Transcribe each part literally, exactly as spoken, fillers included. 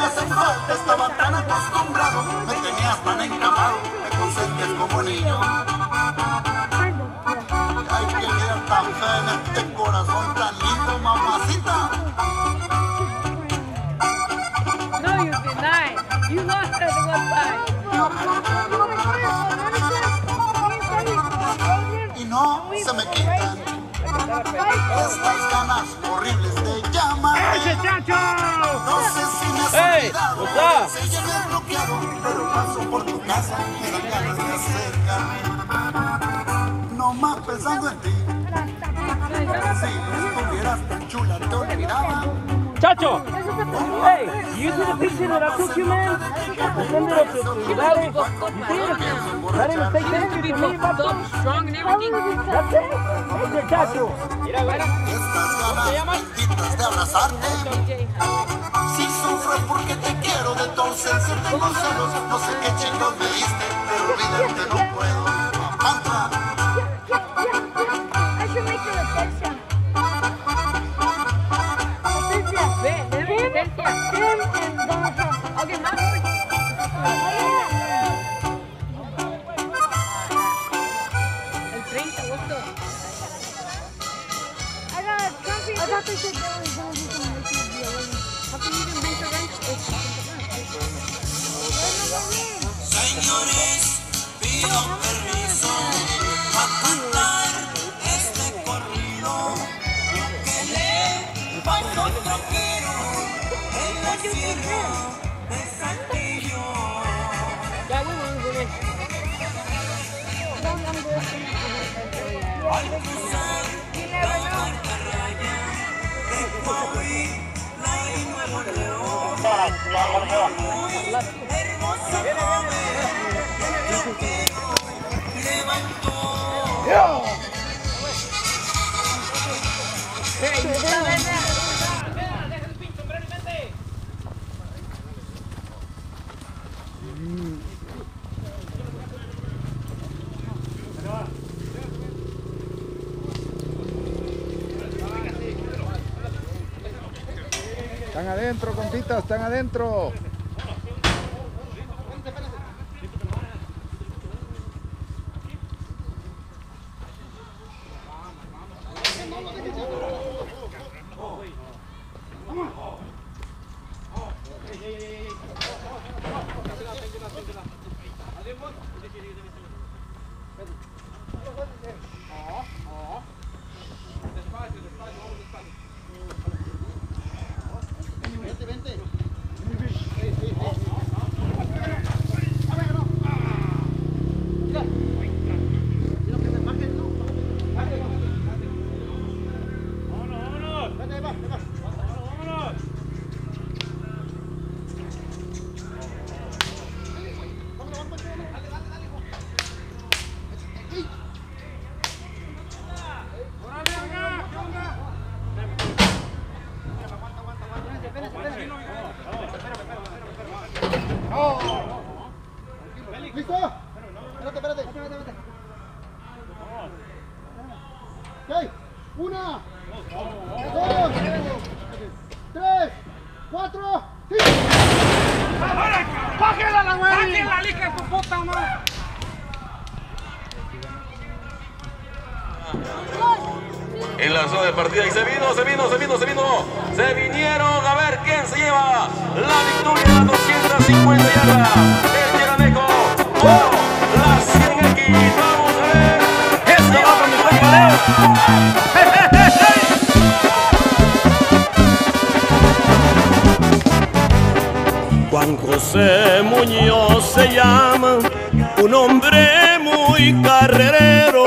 hacen falta, estaba tan acostumbrado, me tenías tan encamado, me consentías como niño. Ay, qué vida tan fea en este corazón tan lindo, mamacita. No, you denied. You lost her the one time. Y no se me quitan estas ganas horribles de llamar. ¡Ese chacho! No sé si me has Hey, olvidado, what's up? si ya me he bloqueado, pero paso por tu casa, me dan ganas de acercarme. No más pensando en ti. Si estuvieras tan chula, te olvidaba. Chacho! Hey, you see the picture that I took you, man? I send it up to, to Larry. You see it? Larry will take pictures for me, papi. Strong and everything. That's it. Ese chacho. Mira, mira. Estas ganas benditas de abrazarte. Si sufro es porque te quiero, de tu ausencia tengo celos. No sé qué chicos me diste, pero olvidarte no puedo. Mantra. I should make you a picture. Ven, ven, Leticia. Him and Donald Trump. Okay, más. El treinta de agosto. I got a trophy. I thought they said that was going to be some making video. How come you didn't bring the wrench? Señores, pido permiso para cantar este corrido. Lo que le pasó a un troquero en la sierra de Saltillo. Ya, bueno, bueno. Al cruzar la mantarraya de Coahuila y Nuevo León, hermosa joven levantó. Están adentro, compitas, están adentro. ¿Listo? Espérate, espérate, espérate, espérate. Ok, una, dos, tres, cuatro, cinco. ¡Bájela la güey! ¡Bájela, hija de tu puta madre! En la zona de partida y se vino, se vino, se vino, se vino. Se vinieron a ver quién se lleva la victoria a doscientas cincuenta yardas. El Lleganeco o la cien equis. Vamos a ver. Esto va con mi compadre. Juan José Muñoz se llama, un hombre muy carrerero.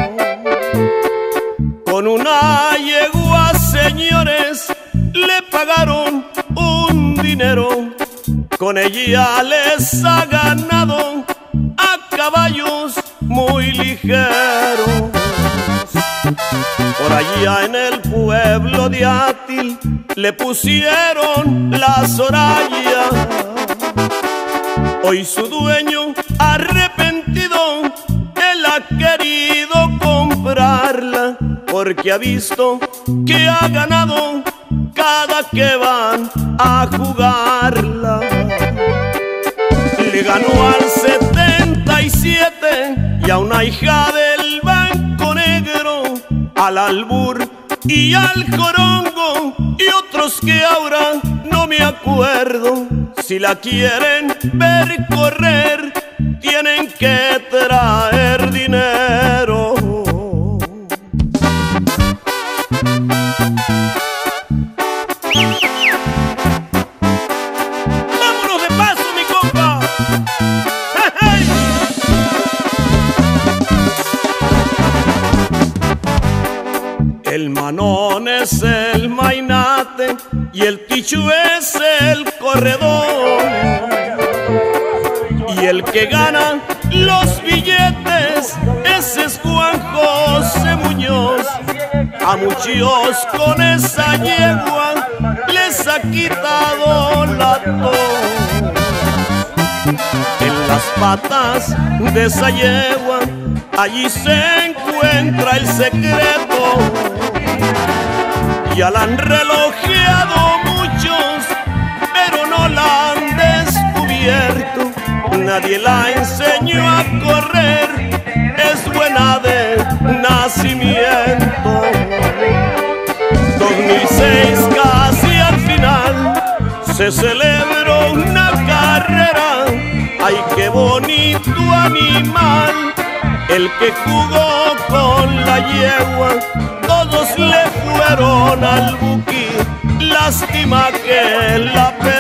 Con una yegua, señores, le pagaron un dinero. Con ella les ha ganado a caballos muy ligeros. Por allá en el pueblo de Átil le pusieron la Soraya. Hoy su dueño arrepentido, él ha querido comprarla, porque ha visto que ha ganado cada que van a jugarla. Le ganó al setenta y siete y a una hija del Banco Negro, al Albur y al Corongo y otros que ahora no me acuerdo. Si la quieren ver correr, tienen que traer dinero. Vámonos de paso, mi compa. ¡Hey! El Manón es el mainate y el Tichu es el corredor. Y el que gana los billetes, ese es Juan José Muñoz. A muchos con esa yegua les ha quitado la tos. En las patas de esa yegua, allí se encuentra el secreto. Ya la han relojeado muchos, pero no la han descubierto. Nadie la enseñó a correr, es buena de nacimiento. dos mil seis casi al final se celebró una carrera. Ay, qué bonito animal, el que jugó con la yegua. Todos le fueron al buquí, lástima que la